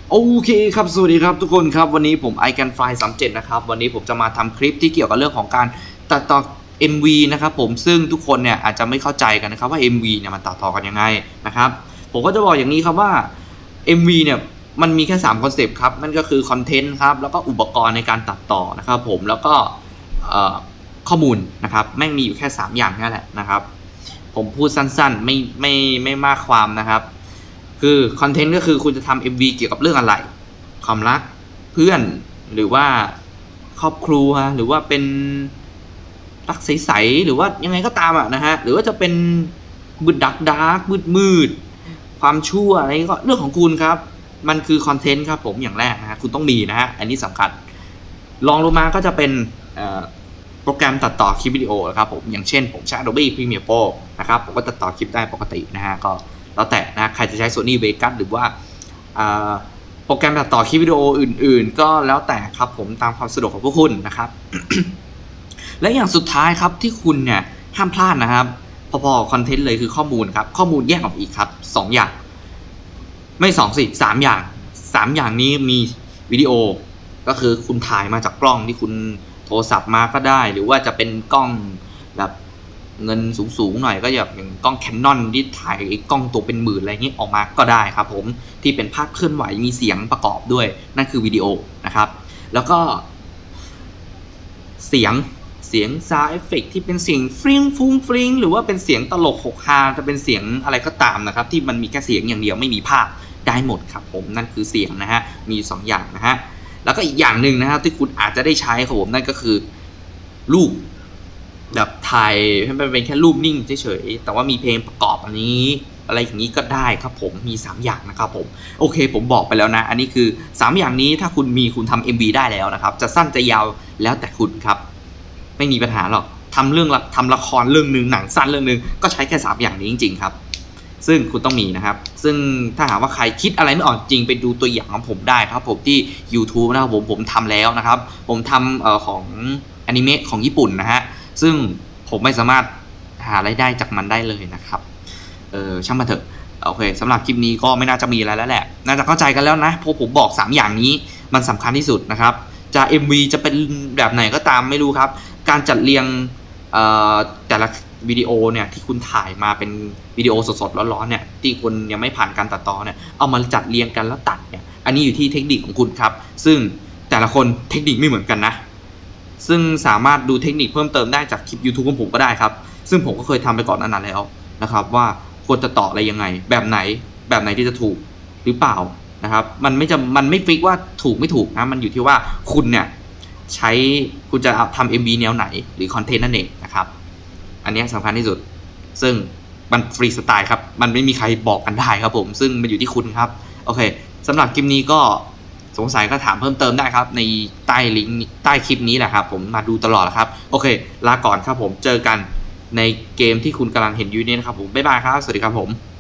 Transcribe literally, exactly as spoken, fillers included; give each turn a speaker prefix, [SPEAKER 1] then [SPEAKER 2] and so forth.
[SPEAKER 1] โอเคครับสวัสดีครับทุกคนครับวันนี้ผมไอแกนไฟสามเจ็ดนะครับวันนี้ผมจะมาทำคลิปที่เกี่ยวกับเรื่องของการตัดต่อ เอ็ม วี นะครับผมซึ่งทุกคนเนี่ยอาจจะไม่เข้าใจกันนะครับว่า เอ็ม วี เนี่ยมันตัดต่อกันยังไงนะครับผมก็จะบอกอย่างนี้ครับว่า เอ็ม วี เนี่ยมันมีแค่สามคอนเซปต์ครับนั่นก็คือคอนเทนต์ครับแล้วก็อุปกรณ์ในการตัดต่อนะครับผมแล้วก็ข้อมูลนะครับแม่งมีอยู่แค่สามอย่างนั่นแหละนะครับผมพูดสั้นๆไม่ไม่ไม่มากความนะครับคือคอนเทนต์ก็คือคุณจะทำ เอ็ม วี เกี่ยวกับเรื่องอะไรความรักเพื่อนหรือว่าครอบครัวหรือว่าเป็นรักใสๆหรือว่ายังไงก็ตามอ่ะนะฮะหรือว่าจะเป็นมืดดักดาร์กมืดมืดความชั่วอะไรก็เรื่องของคุณครับมันคือคอนเทนต์ครับผมอย่างแรกนะฮะคุณต้องมีนะฮะอันนี้สำคัญลองลงมาก็จะเป็นโปรแกรมตัดต่อคลิปวิดีโอนะครับผมอย่างเช่นผมใช้ Adobe Premiere Pro นะครับผมก็ตัดต่อคลิปได้ปกตินะฮะก็แล้วแต่นะใครจะใช้ Sony Vegas หรือว่าโปรแกรมตัดต่อคลิปวิดีโออื่นๆก็แล้วแต่ครับผมตามความสะดวกของพวกคุณนะครับ และอย่างสุดท้ายครับที่คุณเนี่ยห้ามพลาดนะครับพอๆคอนเทนต์เลยคือข้อมูลครับข้อมูลแยกออกอีกครับสองอย่างไม่สองสิสามอย่างสามอย่างนี้มีวิดีโอก็คือคุณถ่ายมาจากกล้องที่คุณโทรศัพท์มาก็ได้หรือว่าจะเป็นกล้องแบบเงินสูงๆหน่อยก็อย่างกล้อง Canon ที่ถ่ายกล้องตัวเป็นหมื่นอะไรเงี้ยออกมาก็ได้ครับผมที่เป็นภาพเคลื่อนไหวมีเสียงประกอบด้วยนั่นคือวิดีโอนะครับแล้วก็เสียงเสียงซาวด์เอฟเฟกต์ที่เป็นเสียงฟริ้งฟุ้งฟริ้งหรือว่าเป็นเสียงตลกหกฮาจะเป็นเสียงอะไรก็ตามนะครับที่มันมีแค่เสียงอย่างเดียวไม่มีภาพได้หมดครับผมนั่นคือเสียงนะฮะมีสองอย่างนะฮะแล้วก็อีกอย่างหนึ่งนะครับที่คุณอาจจะได้ใช้ครับผมนั่นก็คือรูปแบบถ่ายให้มันเป็นแค่รูปนิ่งเฉยๆแต่ว่ามีเพลงประกอบอันนี้อะไรอย่างนี้ก็ได้ครับผมมีสามอย่างนะครับผมโอเคผมบอกไปแล้วนะอันนี้คือสามอย่างนี้ถ้าคุณมีคุณทำ เอ็ม วี ได้แล้วนะครับจะสั้นจะยาวแล้วแต่คุณครับไม่มีปัญหาหรอกทำเรื่องทำละครเรื่องนึงหนังสั้นเรื่องนึงก็ใช้แค่สามอย่างนี้จริงๆครับซึ่งคุณต้องมีนะครับซึ่งถ้าหากว่าใครคิดอะไรไม่ออกจริงไปดูตัวอย่างของผมได้ครับผมที่ YouTube นะครับผมผมทำแล้วนะครับผมทำเอ่อของอนิเมะของญี่ปุ่นนะฮะซึ่งผมไม่สามารถหารายได้จากมันได้เลยนะครับเออช่างมันเถอะโอเคสำหรับคลิปนี้ก็ไม่น่าจะมีอะไรแล้วแหละน่าจะเข้าใจกันแล้วนะเพราะผมบอกสามอย่างนี้มันสำคัญที่สุดนะครับจะ เอ็ม วี จะเป็นแบบไหนก็ตามไม่รู้ครับการจัดเรียงแต่ละวิดีโอเนี่ยที่คุณถ่ายมาเป็นวิดีโอสดๆร้อนๆเนี่ยที่คุณยังไม่ผ่านการตัดต่อเนี่ยเอามาจัดเรียงกันแล้วตัดเนี่ยอันนี้อยู่ที่เทคนิคของคุณครับซึ่งแต่ละคนเทคนิคไม่เหมือนกันนะซึ่งสามารถดูเทคนิคเพิ่มเติมได้จากคลิป YouTube ของผมก็ได้ครับซึ่งผมก็เคยทำไปก่อนนั้นแล้วนะครับว่าควรจะต่ออะไรยังไงแบบไหนแบบไหนที่จะถูกหรือเปล่านะครับมันไม่จะมันไม่ฟิกว่าถูกไม่ถูกนะมันอยู่ที่ว่าคุณเนี่ยใช้คุณจะทำ เอ็ม วี แนวไหนหรือคอนเทนต์นั่นเองนะครับอันนี้สำคัญที่สุดซึ่งมันฟรีสไตล์ครับมันไม่มีใครบอกกันได้ครับผมซึ่งมันอยู่ที่คุณครับโอเคสำหรับคลิปนี้ก็สงสัยก็ถามเพิ่มเติมได้ครับในใต้ลิงก์ใต้คลิปนี้แหละครับผมมาดูตลอดครับโอเคลาก่อนครับผมเจอกันในเกมที่คุณกำลังเห็นอยู่นี้นะครับผมบ๊ายบายครับสวัสดีครับผม